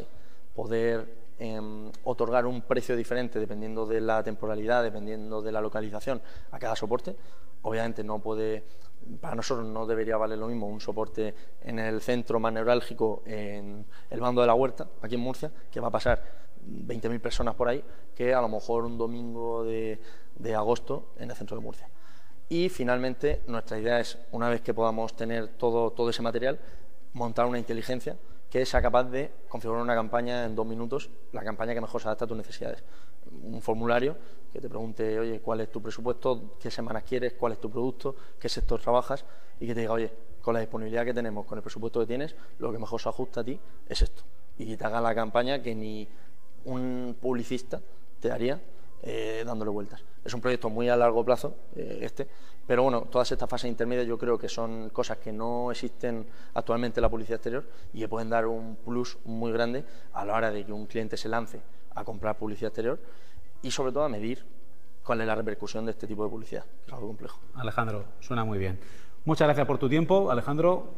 poder Eh, otorgar un precio diferente dependiendo de la temporalidad, dependiendo de la localización a cada soporte. Obviamente no puede, para nosotros no debería valer lo mismo un soporte en el centro más neurálgico, en el Bando de la Huerta, aquí en Murcia, que va a pasar veinte mil personas por ahí, que a lo mejor un domingo de, de agosto en el centro de Murcia. Y finalmente nuestra idea es, una vez que podamos tener todo, todo ese material, montar una inteligencia que sea capaz de configurar una campaña en dos minutos, la campaña que mejor se adapta a tus necesidades. Un formulario que te pregunte, oye, ¿cuál es tu presupuesto? ¿Qué semanas quieres? ¿Cuál es tu producto? ¿Qué sector trabajas? Y que te diga, oye, con la disponibilidad que tenemos, con el presupuesto que tienes, lo que mejor se ajusta a ti es esto. Y te haga la campaña que ni un publicista te haría eh, dándole vueltas. Es un proyecto muy a largo plazo, eh, este, pero bueno, todas estas fases intermedias yo creo que son cosas que no existen actualmente en la publicidad exterior y que pueden dar un plus muy grande a la hora de que un cliente se lance a comprar publicidad exterior y sobre todo a medir cuál es la repercusión de este tipo de publicidad, que es algo complejo. Alejandro, suena muy bien. Muchas gracias por tu tiempo, Alejandro.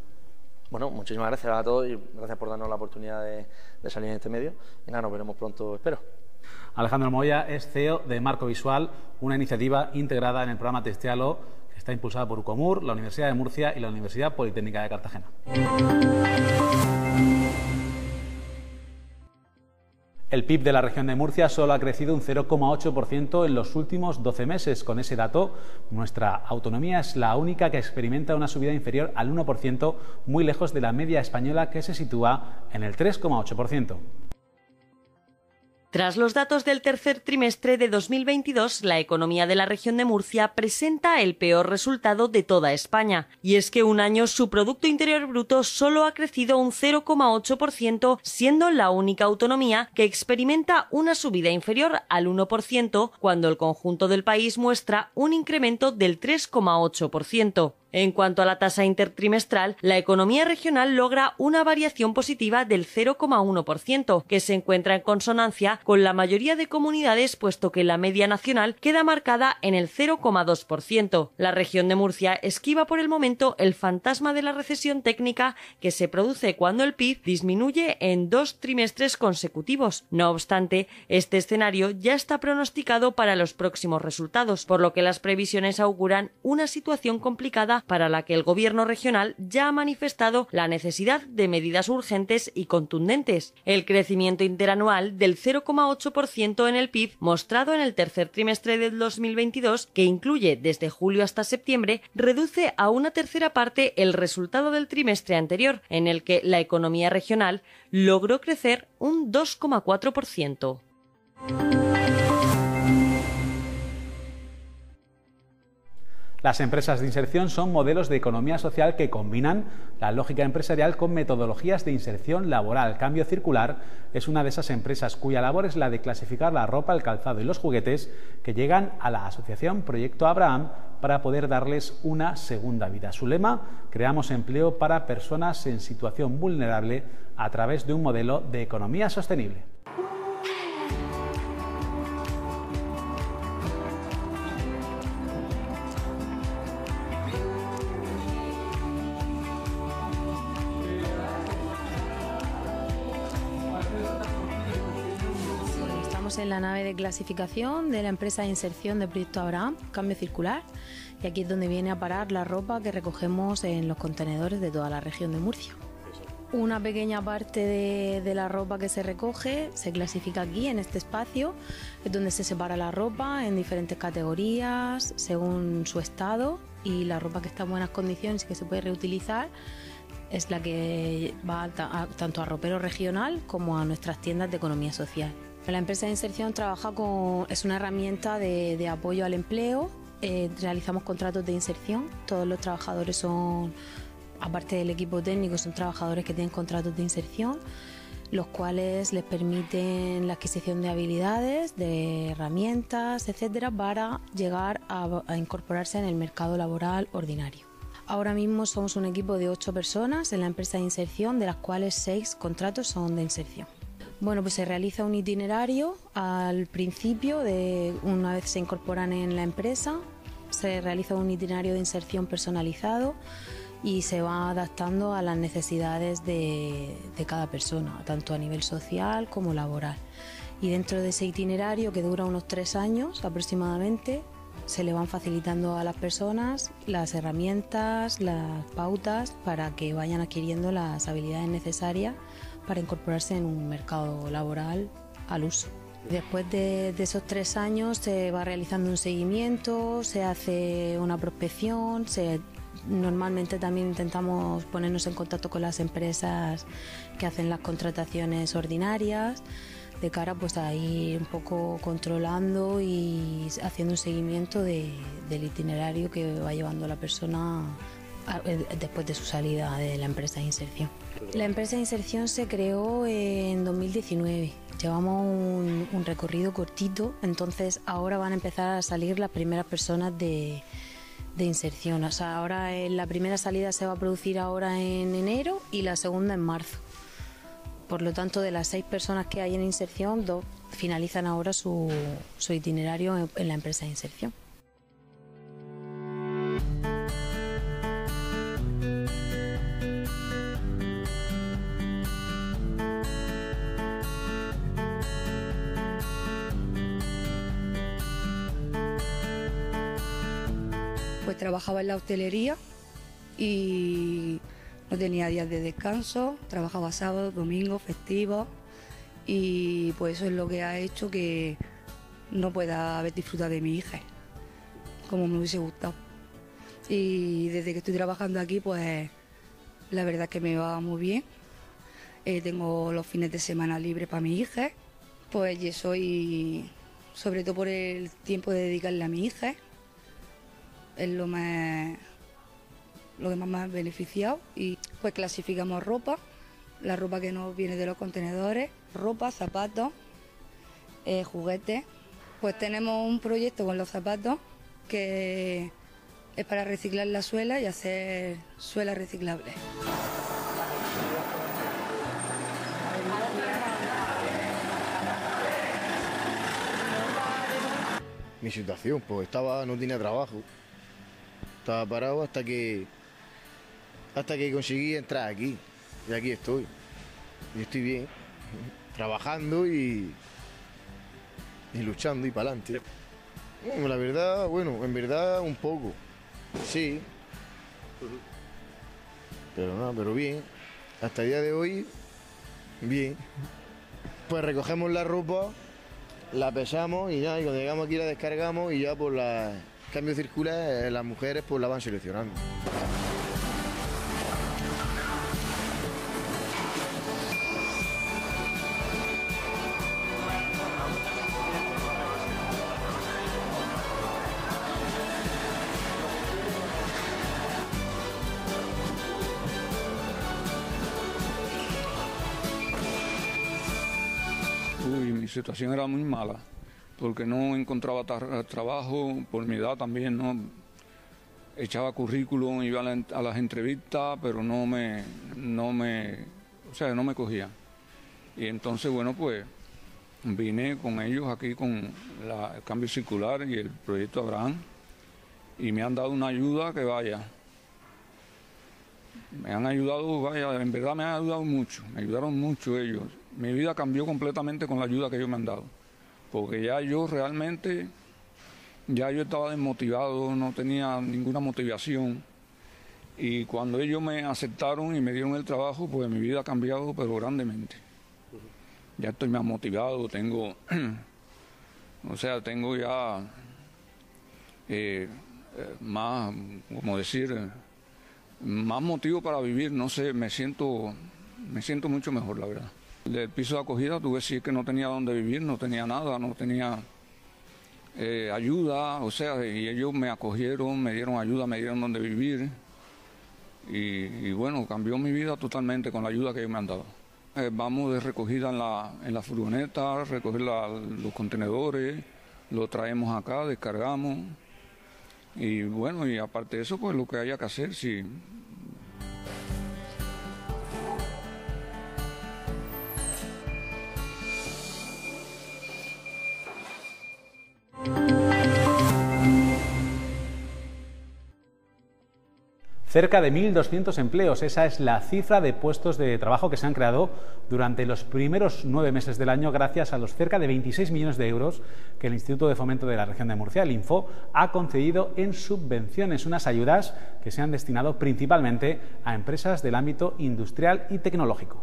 Bueno, muchísimas gracias a todos y gracias por darnos la oportunidad de, de salir en este medio y nada, nos veremos pronto, espero. Alejandro Moya es C E O de Marco Visual, una iniciativa integrada en el programa Testealo que está impulsada por UCOMUR, la Universidad de Murcia y la Universidad Politécnica de Cartagena. El P I B de la región de Murcia solo ha crecido un cero coma ocho por ciento en los últimos doce meses. Con ese dato, nuestra autonomía es la única que experimenta una subida inferior al uno por ciento, muy lejos de la media española que se sitúa en el tres coma ocho por ciento. Tras los datos del tercer trimestre de dos mil veintidós, la economía de la región de Murcia presenta el peor resultado de toda España. Y es que un año su Producto Interior Bruto solo ha crecido un cero coma ocho por ciento, siendo la única autonomía que experimenta una subida inferior al uno por ciento, cuando el conjunto del país muestra un incremento del tres coma ocho por ciento. En cuanto a la tasa intertrimestral, la economía regional logra una variación positiva del cero coma uno por ciento, que se encuentra en consonancia con la mayoría de comunidades, puesto que la media nacional queda marcada en el cero coma dos por ciento. La región de Murcia esquiva por el momento el fantasma de la recesión técnica que se produce cuando el P I B disminuye en dos trimestres consecutivos. No obstante, este escenario ya está pronosticado para los próximos resultados, por lo que las previsiones auguran una situación complicada para la que el gobierno regional ya ha manifestado la necesidad de medidas urgentes y contundentes. El crecimiento interanual del cero coma ocho por ciento en el P I B mostrado en el tercer trimestre del dos mil veintidós, que incluye desde julio hasta septiembre, reduce a una tercera parte el resultado del trimestre anterior, en el que la economía regional logró crecer un dos coma cuatro por ciento. Las empresas de inserción son modelos de economía social que combinan la lógica empresarial con metodologías de inserción laboral. Cambio Circular es una de esas empresas cuya labor es la de clasificar la ropa, el calzado y los juguetes que llegan a la asociación Proyecto Abraham para poder darles una segunda vida. Su lema: creamos empleo para personas en situación vulnerable a través de un modelo de economía sostenible. Estamos en la nave de clasificación de la empresa de inserción de Proyecto Abraham, Cambio Circular, y aquí es donde viene a parar la ropa que recogemos en los contenedores de toda la región de Murcia. Una pequeña parte de, de la ropa que se recoge se clasifica aquí en este espacio, es donde se separa la ropa en diferentes categorías según su estado, y la ropa que está en buenas condiciones y que se puede reutilizar es la que va a, a, tanto a ropero regional como a nuestras tiendas de economía social. La empresa de inserción trabaja con, es una herramienta de, de apoyo al empleo. Eh, realizamos contratos de inserción. Todos los trabajadores son, aparte del equipo técnico, son trabajadores que tienen contratos de inserción, los cuales les permiten la adquisición de habilidades, de herramientas, etcétera, para llegar a, a incorporarse en el mercado laboral ordinario. Ahora mismo somos un equipo de ocho personas en la empresa de inserción, de las cuales seis contratos son de inserción. Bueno, pues se realiza un itinerario al principio, de una vez se incorporan en la empresa, se realiza un itinerario de inserción personalizado y se va adaptando a las necesidades de, de cada persona, tanto a nivel social como laboral. Y dentro de ese itinerario, que dura unos tres años aproximadamente, se le van facilitando a las personas las herramientas, las pautas para que vayan adquiriendo las habilidades necesarias para incorporarse en un mercado laboral al uso. Después de, de esos tres años se va realizando un seguimiento, se hace una prospección, se, normalmente también intentamos ponernos en contacto con las empresas que hacen las contrataciones ordinarias, de cara pues a ir un poco controlando y haciendo un seguimiento de, del itinerario que va llevando la persona a, después de su salida de la empresa de inserción. La empresa de inserción se creó en dos mil diecinueve, llevamos un, un recorrido cortito, entonces ahora van a empezar a salir las primeras personas de, de inserción. O sea, ahora la primera salida se va a producir ahora en enero y la segunda en marzo. Por lo tanto, de las seis personas que hay en inserción, dos finalizan ahora su, su itinerario en, en la empresa de inserción. Pues trabajaba en la hostelería y no tenía días de descanso, trabajaba sábado, domingo, festivo, y pues eso es lo que ha hecho que no pueda haber disfrutado de mi hija como me hubiese gustado. Y desde que estoy trabajando aquí, pues la verdad es que me va muy bien. Eh, tengo los fines de semana libres para mi hija, pues y eso, y sobre todo por el tiempo de dedicarle a mi hija, es lo más... lo que más me ha beneficiado. Y pues clasificamos ropa, la ropa que nos viene de los contenedores, ropa, zapatos, eh, juguetes. Pues tenemos un proyecto con los zapatos que es para reciclar la suela y hacer suelas reciclables. Mi situación, pues estaba, no tenía trabajo, estaba parado hasta que hasta que conseguí entrar aquí, y aquí estoy, y estoy bien, trabajando y, y luchando y para adelante. Bueno, la verdad, bueno, en verdad un poco, sí, pero no, pero bien, hasta el día de hoy, bien. Pues recogemos la ropa, la pesamos y ya, y cuando llegamos aquí la descargamos y ya por la cambio circular las mujeres pues la van seleccionando. Uy, mi situación era muy mala, porque no encontraba tra trabajo, por mi edad también, ¿no? Echaba currículum, iba a, la, a las entrevistas, pero no me, no me, o sea, no me cogía. Y entonces, bueno, pues vine con ellos aquí con la, el cambio circular y el proyecto Abraham, y me han dado una ayuda que vaya. Me han ayudado, vaya, en verdad me han ayudado mucho, me ayudaron mucho ellos. Mi vida cambió completamente con la ayuda que ellos me han dado, porque ya yo realmente, ya yo estaba desmotivado, no tenía ninguna motivación. Y cuando ellos me aceptaron y me dieron el trabajo, pues mi vida ha cambiado, pero grandemente. Ya estoy más motivado, tengo, o sea, tengo ya eh, más, como decir, más motivo para vivir, no sé, me siento, me siento mucho mejor, la verdad. Del piso de acogida tuve que decir que no tenía dónde vivir, no tenía nada, no tenía eh, ayuda, o sea, y ellos me acogieron, me dieron ayuda, me dieron dónde vivir. Y, y bueno, cambió mi vida totalmente con la ayuda que ellos me han dado. Eh, vamos de recogida en la, en la furgoneta, recoger la, los contenedores, lo traemos acá, descargamos. Y bueno, y aparte de eso, pues lo que haya que hacer, sí. Cerca de mil doscientos empleos, esa es la cifra de puestos de trabajo que se han creado durante los primeros nueve meses del año gracias a los cerca de veintiséis millones de euros que el Instituto de Fomento de la Región de Murcia, el Info, ha concedido en subvenciones, unas ayudas que se han destinado principalmente a empresas del ámbito industrial y tecnológico.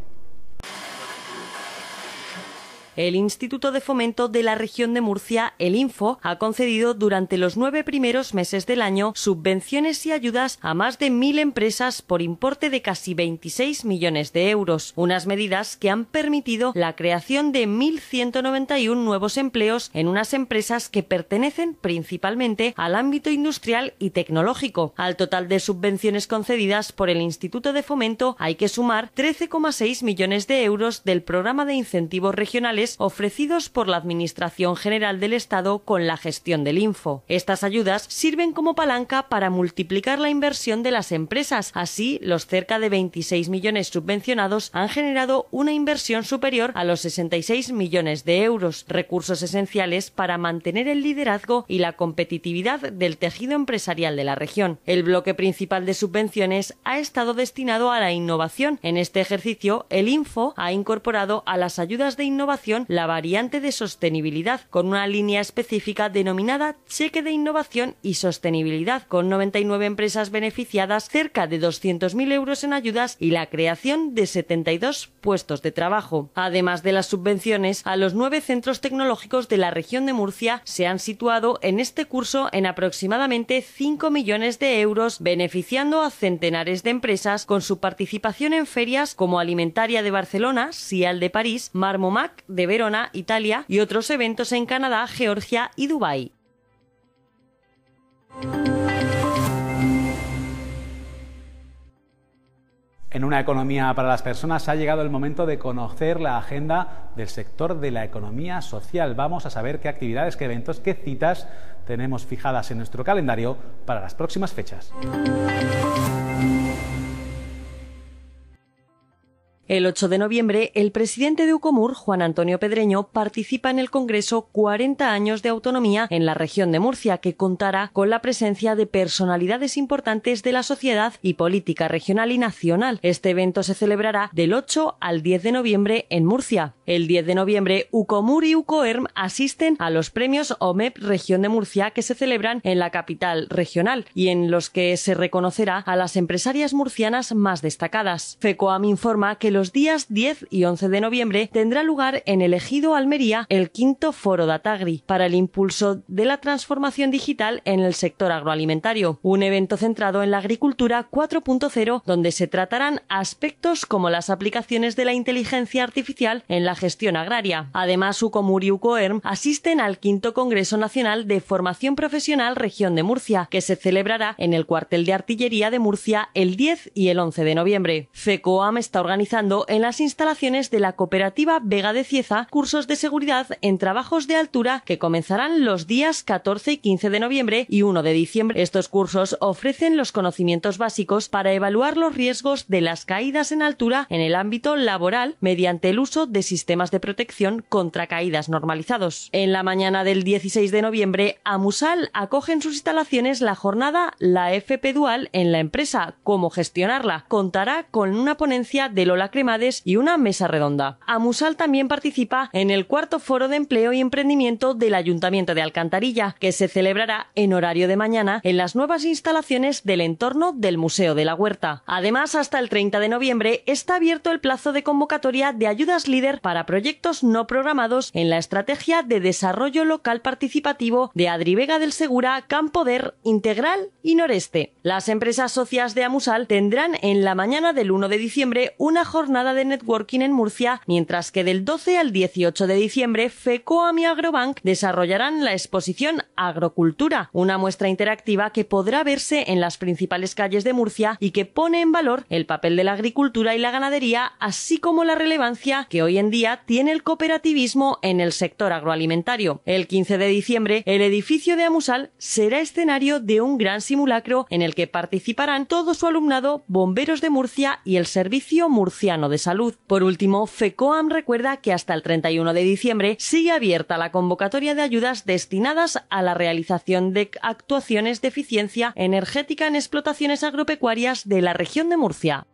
El Instituto de Fomento de la Región de Murcia, el Info, ha concedido durante los nueve primeros meses del año subvenciones y ayudas a más de mil empresas por importe de casi veintiséis millones de euros, unas medidas que han permitido la creación de mil ciento noventa y uno nuevos empleos en unas empresas que pertenecen principalmente al ámbito industrial y tecnológico. Al total de subvenciones concedidas por el Instituto de Fomento hay que sumar trece coma seis millones de euros del programa de incentivos regionales ofrecidos por la Administración General del Estado con la gestión del Info. Estas ayudas sirven como palanca para multiplicar la inversión de las empresas. Así, los cerca de veintiséis millones subvencionados han generado una inversión superior a los sesenta y seis millones de euros, recursos esenciales para mantener el liderazgo y la competitividad del tejido empresarial de la región. El bloque principal de subvenciones ha estado destinado a la innovación. En este ejercicio, el Info ha incorporado a las ayudas de innovación la variante de sostenibilidad, con una línea específica denominada Cheque de Innovación y Sostenibilidad, con noventa y nueve empresas beneficiadas, cerca de doscientos mil euros en ayudas y la creación de setenta y dos puestos de trabajo. Además de las subvenciones, a los nueve centros tecnológicos de la región de Murcia se han situado en este curso en aproximadamente cinco millones de euros, beneficiando a centenares de empresas con su participación en ferias como Alimentaria de Barcelona, Sial de París, Marmomac de Verona, Italia, y otros eventos en Canadá, Georgia y Dubái. En una economía para las personas ha llegado el momento de conocer la agenda del sector de la economía social. Vamos a saber qué actividades, qué eventos, qué citas tenemos fijadas en nuestro calendario para las próximas fechas. El ocho de noviembre, el presidente de Ucomur, Juan Antonio Pedreño, participa en el Congreso cuarenta años de autonomía en la región de Murcia, que contará con la presencia de personalidades importantes de la sociedad y política regional y nacional. Este evento se celebrará del ocho al diez de noviembre en Murcia. El diez de noviembre, Ucomur y Ucoerm asisten a los premios O M E P Región de Murcia, que se celebran en la capital regional y en los que se reconocerá a las empresarias murcianas más destacadas. FECOAM informa que los días diez y once de noviembre tendrá lugar en el Ejido Almería el quinto Foro Datagri para el impulso de la transformación digital en el sector agroalimentario, un evento centrado en la agricultura cuatro punto cero donde se tratarán aspectos como las aplicaciones de la inteligencia artificial en la gestión agraria. Además, Ucomur y Ucoerm asisten al quinto Congreso Nacional de Formación Profesional Región de Murcia, que se celebrará en el Cuartel de Artillería de Murcia el diez y el once de noviembre. FECOAM está organizando en las instalaciones de la cooperativa Vega de Cieza cursos de seguridad en trabajos de altura que comenzarán los días catorce y quince de noviembre y uno de diciembre. Estos cursos ofrecen los conocimientos básicos para evaluar los riesgos de las caídas en altura en el ámbito laboral mediante el uso de sistemas de protección contra caídas normalizados. En la mañana del dieciséis de noviembre, Amusal acoge en sus instalaciones la jornada La F P Dual en la empresa, cómo gestionarla. Contará con una ponencia de Lola Cremades y una mesa redonda. Amusal también participa en el cuarto Foro de Empleo y Emprendimiento del Ayuntamiento de Alcantarilla, que se celebrará en horario de mañana en las nuevas instalaciones del entorno del Museo de la Huerta. Además, hasta el treinta de noviembre está abierto el plazo de convocatoria de ayudas líder para proyectos no programados en la Estrategia de Desarrollo Local Participativo de Adrivega del Segura, Campoder, Integral y Noreste. Las empresas socias de Amusal tendrán en la mañana del uno de diciembre una jornada de networking en Murcia, mientras que del doce al dieciocho de diciembre FECOAM y Agrobank desarrollarán la exposición Agrocultura, una muestra interactiva que podrá verse en las principales calles de Murcia y que pone en valor el papel de la agricultura y la ganadería, así como la relevancia que hoy en día tiene el cooperativismo en el sector agroalimentario. El quince de diciembre, el edificio de Amusal será escenario de un gran simulacro en el que participarán todo su alumnado, bomberos de Murcia y el Servicio Murciano de Salud. Por último, FECOAM recuerda que hasta el treinta y uno de diciembre sigue abierta la convocatoria de ayudas destinadas a la realización de actuaciones de eficiencia energética en explotaciones agropecuarias de la región de Murcia.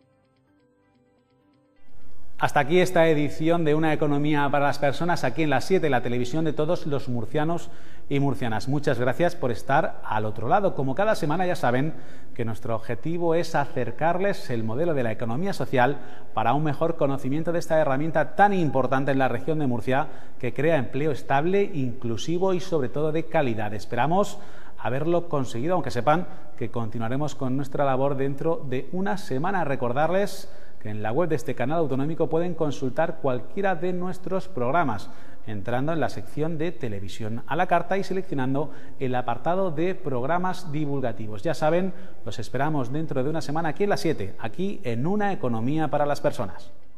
Hasta aquí esta edición de Una Economía para las Personas, aquí en las siete, la televisión de todos los murcianos y murcianas. Muchas gracias por estar al otro lado. Como cada semana ya saben que nuestro objetivo es acercarles el modelo de la economía social para un mejor conocimiento de esta herramienta tan importante en la región de Murcia, que crea empleo estable, inclusivo y sobre todo de calidad. Esperamos haberlo conseguido, aunque sepan que continuaremos con nuestra labor dentro de una semana. Recordarles que en la web de este canal autonómico pueden consultar cualquiera de nuestros programas, entrando en la sección de televisión a la carta y seleccionando el apartado de programas divulgativos. Ya saben, los esperamos dentro de una semana aquí en las siete, aquí en Una Economía para las Personas.